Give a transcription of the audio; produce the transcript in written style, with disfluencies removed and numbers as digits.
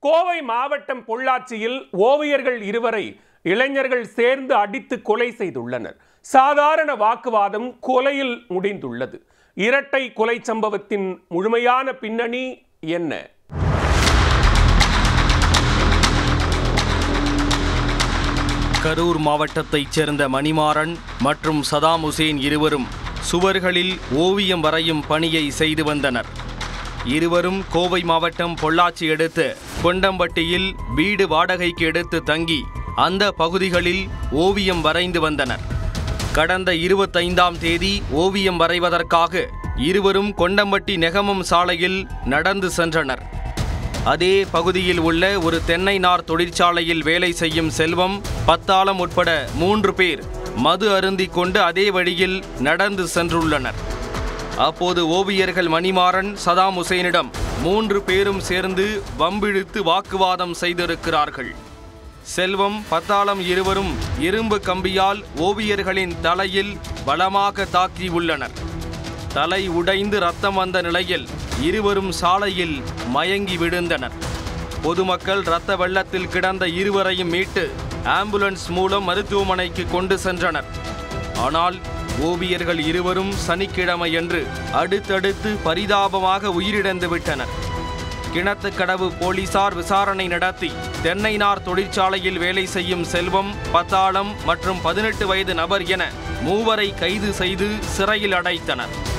கோவை மாவட்டம் பொள்ளாச்சியில் ஓவியர்கள் இருவரை இளைஞர்கள் சேர்ந்து அடித்து கொலை செய்துள்ளனர். சாதாரண வாக்குவாதம் கொலையில் முடிந்துள்ளது. இரட்டை கொலை சம்பவத்தின் முழுமையான பின்னணி என்ன? கரூர் மாவட்டத்தைச் சேர்ந்த மணிமாறன் மற்றும் சதாம் ஹுசேன் இருவரும் சுவர்களில் ஓவியம் வரையும் பணியை செய்து வந்தனர். இருவரும் கோவை மாவட்டம் பொள்ளாச்சி அடுத்த கொண்டம்பட்டியில் வீடு வாடகைக்கு எடுத்து தங்கி அந்த பகுதிகளில் ஓவியம் வரைந்து வந்தனர். கடந்த 25ஆம் தேதி ஓவியம் வரைவதற்காக இருவரும் கொண்டம்பட்டி நெகமம் சாலையில் நடந்து சென்றனர். அதே பகுதியில் உள்ள ஒரு தென்னை நார் தொழிற்சாலையில் வேலை செய்யும் செல்வம், பத்தாளம் உட்பட 3 பேர் மது அருந்திக் கொண்டு அதே வழியில் நடந்து சென்றுள்ளனர். அப்போது ஓவியர்கள் மணிமாறன், சதாம் ஹுசேனிடம் 3 பேரும் சேர்ந்து வம்பிழுத்து வாக்குவாதம் செய்திருக்கிறார்கள். செல்வம், பத்தாளம் இருவரும் இரும்பு கம்பியால் ஓவியர்களின் தலையில் பலமாக தாக்கியுள்ளனர். தலை உடைந்து ரத்தம் வந்த நிலையில் இருவரும் சாலையில் மயங்கி விழுந்தனர். பொதுமக்கள் இரத்த வெள்ளத்தில் கிடந்த இருவரையும் மீட்டு ஆம்புலன்ஸ் மூலம் மருத்துவமனைக்கு கொண்டு சென்றனர். ஆனால் ஓவியர்கள் இருவரும் சனிக்கிழமையன்று அடுத்தடுத்து பரிதாபமாக உயிரிழந்து விட்டனர். கிணத்துக்கடவு போலீசார் விசாரணை நடத்தி தென்னை நார் தொழிற்சாலையில் வேலை செய்யும் செல்வம், பத்தாளம் மற்றும் 18 வயது நபர் என 3 கைது செய்து சிறையில் அடைத்தனர்.